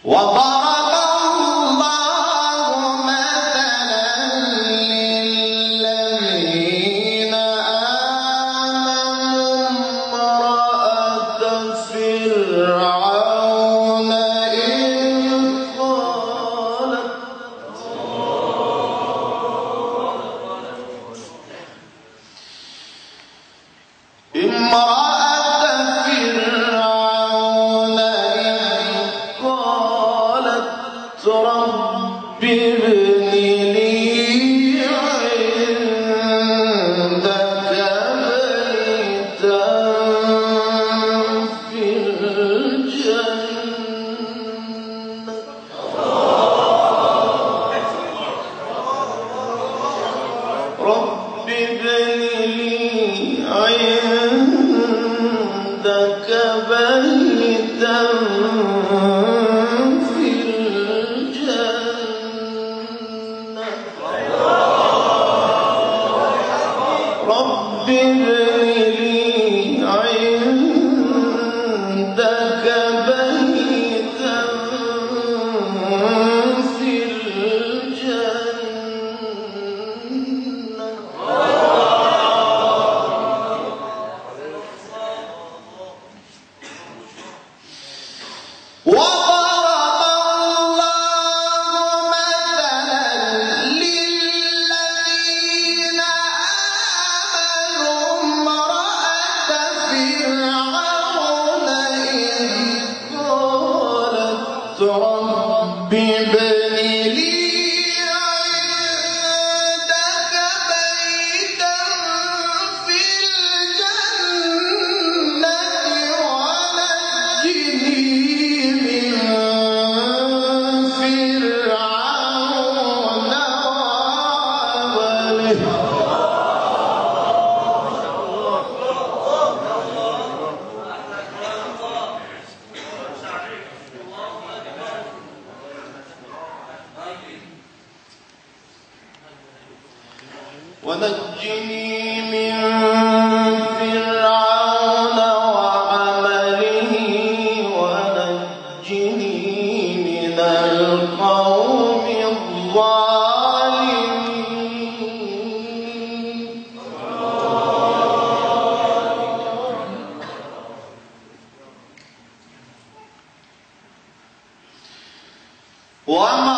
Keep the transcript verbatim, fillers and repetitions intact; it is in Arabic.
وضرب الله مثلا للذين آمنوا امرأة فرعون إذ قالت امرأة فرعون إذ قالت رب ابن لي عندك بيتا في الجنة رب ابن لي عندك بيتا في الجنة رب ابن لي عندك بيتا في الجنة وضرب الله مثلا للذين آمنوا امرأة فرعون إذ قالت رب ابن لي عندك بيتا في الجنة ونجني من فرعون وعمله ونجني من فرعون وعمله ونجني من القوم الظالمين وما